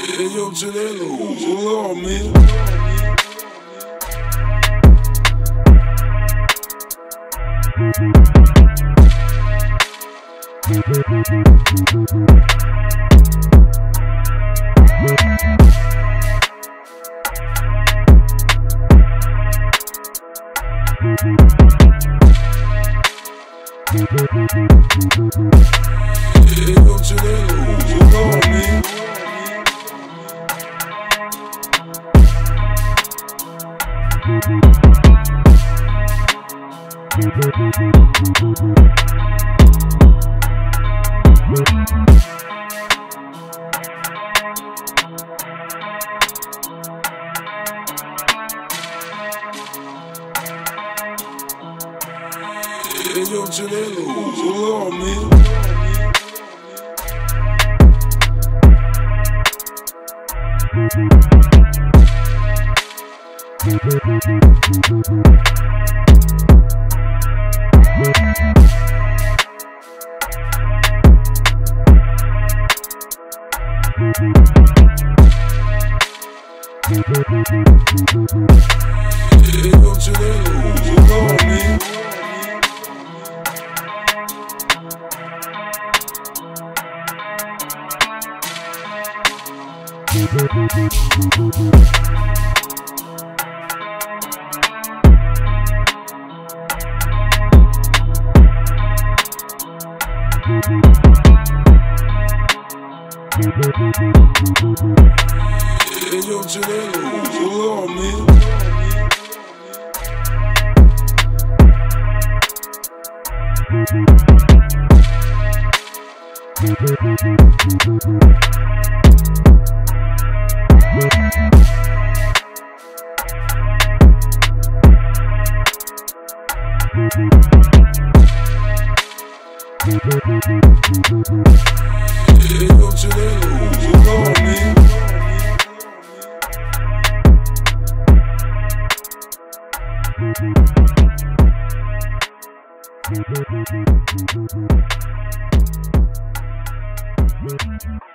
Hey, yo, Janelo, hold on, man. Hey, yo, Janelo, hold on, man. Hey, yo, Janelo, hold on, man. Hey, yo, Janelo, hold on, man. Hey, yo, Janelo, hold on, man. Hey, yo, Janelo, hold on, man. Thank you.